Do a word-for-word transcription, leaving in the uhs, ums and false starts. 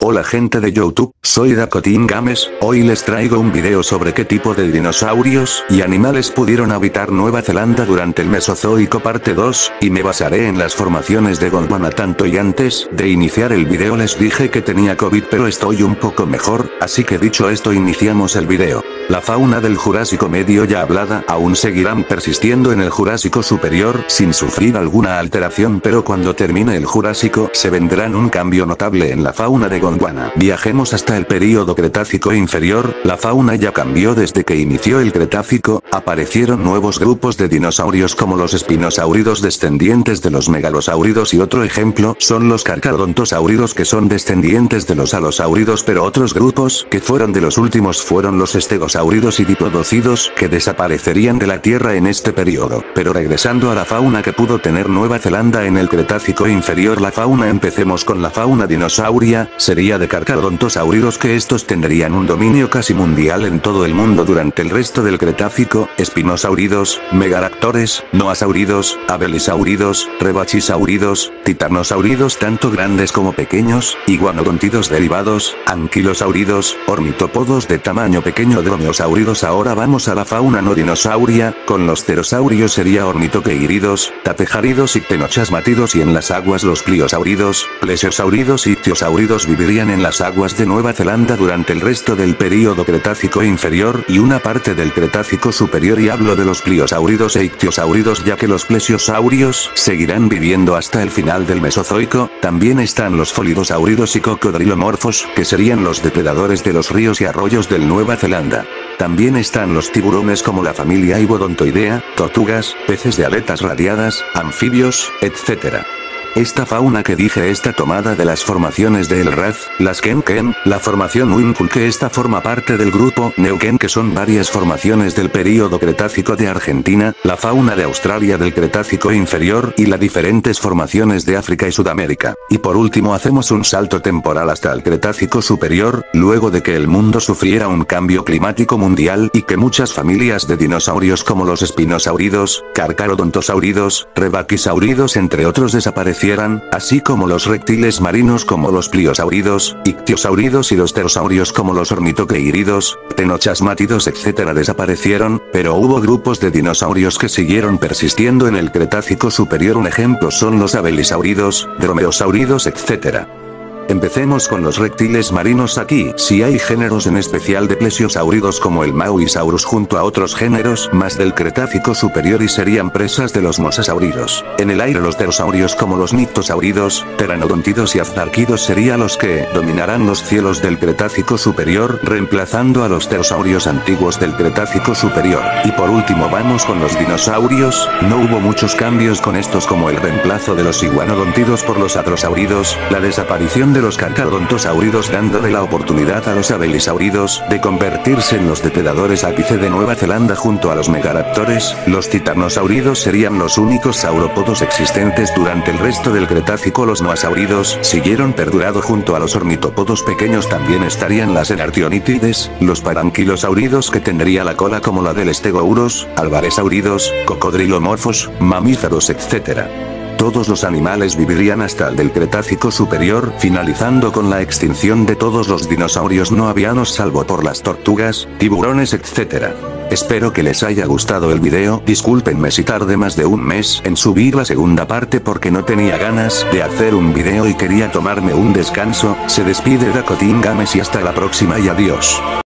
Hola gente de YouTube, soy Dakotin Games, hoy les traigo un video sobre qué tipo de dinosaurios y animales pudieron habitar Nueva Zelanda durante el Mesozoico parte dos, y me basaré en las formaciones de Gondwana tanto y antes de iniciar el video les dije que tenía COVID pero estoy un poco mejor, así que dicho esto iniciamos el video. La fauna del Jurásico medio ya hablada aún seguirán persistiendo en el Jurásico superior sin sufrir alguna alteración pero cuando termine el Jurásico se vendrán un cambio notable en la fauna de Gondwana. Viajemos hasta el período Cretácico inferior, la fauna ya cambió desde que inició el Cretácico, aparecieron nuevos grupos de dinosaurios como los espinosáuridos descendientes de los megalosáuridos y otro ejemplo son los carcarodontosáuridos que son descendientes de los alosáuridos pero otros grupos que fueron de los últimos fueron los estegosáuridos y diplodócidos que desaparecerían de la Tierra en este periodo. Pero regresando a la fauna que pudo tener Nueva Zelanda en el Cretácico inferior la fauna empecemos con la fauna dinosauria, sería de carcarodontosáuridos que estos tendrían un dominio casi mundial en todo el mundo durante el resto del Cretácico, espinosáuridos, megaraptores, noasáuridos, abelisáuridos, rebachisáuridos, titanosáuridos tanto grandes como pequeños, iguanodontidos derivados, anquilosáuridos, ornitópodos de tamaño pequeño dromeosáuridos. Ahora vamos a la fauna no dinosauria, con los pterosaurios sería ornitoqueiridos, tapejáridos y ctenochasmátidos y en las aguas los pliosáuridos, plesiosáuridos y ictiosáuridos vivirían en las aguas de Nueva Zelanda durante el resto del período Cretácico inferior y una parte del Cretácico superior y hablo de los pliosáuridos e ictiosáuridos ya que los plesiosaurios seguirán viviendo hasta el final del Mesozoico, también están los folidosáuridos y cocodrilomorfos que serían los depredadores de los ríos y arroyos del Nueva Zelanda. También están los tiburones como la familia Ibodontoidea, tortugas, peces de aletas radiadas, anfibios, etcétera. Esta fauna que dije está tomada de las formaciones de El Raz, las Kenken, la formación Winkle que esta forma parte del grupo Neuquén que son varias formaciones del período Cretácico de Argentina, la fauna de Australia del Cretácico inferior y las diferentes formaciones de África y Sudamérica. Y por último hacemos un salto temporal hasta el Cretácico superior, luego de que el mundo sufriera un cambio climático mundial y que muchas familias de dinosaurios como los espinosáuridos, carcarodontosáuridos, rebaquisáuridos entre otros desaparecieron, así como los reptiles marinos como los pliosáuridos, ictiosáuridos y los pterosaurios como los ornitoqueiridos, ctenochasmátidos etcétera desaparecieron, pero hubo grupos de dinosaurios que siguieron persistiendo en el Cretácico superior un ejemplo son los abelisáuridos, dromeosáuridos etcétera. Empecemos con los reptiles marinos aquí, si hay géneros en especial de plesiosáuridos como el Maoisaurus junto a otros géneros más del Cretácico superior y serían presas de los mosasáuridos. En el aire los pterosaurios como los nictosáuridos, pteranodontidos y azarquidos serían los que dominarán los cielos del Cretácico superior reemplazando a los pterosaurios antiguos del Cretácico superior. Y por último vamos con los dinosaurios, no hubo muchos cambios con estos como el reemplazo de los iguanodontidos por los hadrosáuridos, la desaparición de los carcarodontosáuridos dándole la oportunidad a los abelisáuridos de convertirse en los depredadores ápice de Nueva Zelanda junto a los megaraptores, los titanosáuridos serían los únicos saurópodos existentes durante el resto del Cretácico los noasáuridos siguieron perdurado junto a los ornitópodos pequeños también estarían las enartionítides, los paranquilosáuridos que tendría la cola como la del estegouros, alvaresáuridos, cocodrilomorfos, mamíferos etcétera. Todos los animales vivirían hasta el del Cretácico superior, finalizando con la extinción de todos los dinosaurios no avianos salvo por las tortugas, tiburones etcétera. Espero que les haya gustado el video, discúlpenme si tardé más de un mes en subir la segunda parte porque no tenía ganas de hacer un video y quería tomarme un descanso, se despide Dakotin Games y hasta la próxima y adiós.